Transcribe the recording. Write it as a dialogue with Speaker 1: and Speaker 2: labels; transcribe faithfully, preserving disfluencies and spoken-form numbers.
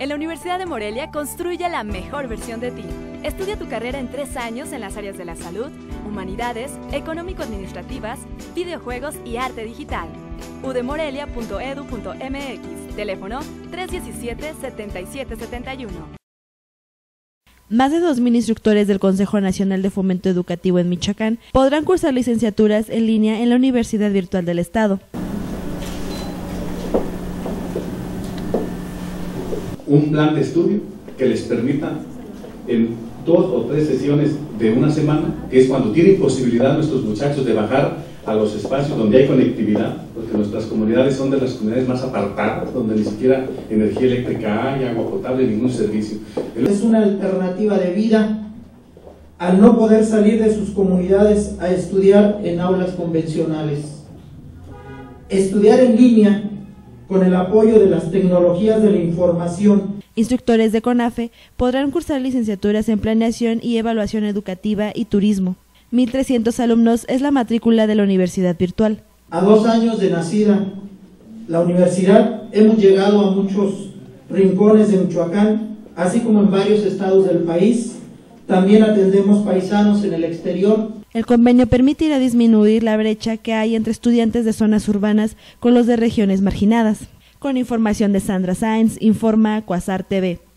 Speaker 1: En la Universidad de Morelia construye la mejor versión de ti. Estudia tu carrera en tres años en las áreas de la salud, humanidades, económico-administrativas, videojuegos y arte digital. u d morelia punto e d u punto m x, teléfono tres uno siete, siete siete siete uno.
Speaker 2: Más de dos mil instructores del Consejo Nacional de Fomento Educativo en Michoacán podrán cursar licenciaturas en línea en la Universidad Virtual del Estado.
Speaker 3: Un plan de estudio que les permita en dos o tres sesiones de una semana, que es cuando tienen posibilidad nuestros muchachos de bajar a los espacios donde hay conectividad, porque nuestras comunidades son de las comunidades más apartadas, donde ni siquiera energía eléctrica hay, agua potable, ningún servicio.
Speaker 4: Es una alternativa de vida al no poder salir de sus comunidades a estudiar en aulas convencionales. Estudiar en línea con el apoyo de las tecnologías de la información.
Speaker 2: Instructores de CONAFE podrán cursar licenciaturas en Planeación y Evaluación Educativa y Turismo. mil trescientos alumnos es la matrícula de la Universidad Virtual.
Speaker 4: A dos años de nacida la universidad, hemos llegado a muchos rincones de Michoacán, así como en varios estados del país. También atendemos paisanos en el exterior.
Speaker 2: El convenio permitirá disminuir la brecha que hay entre estudiantes de zonas urbanas con los de regiones marginadas. Con información de Sandra Sáenz, informa Cuasar T V.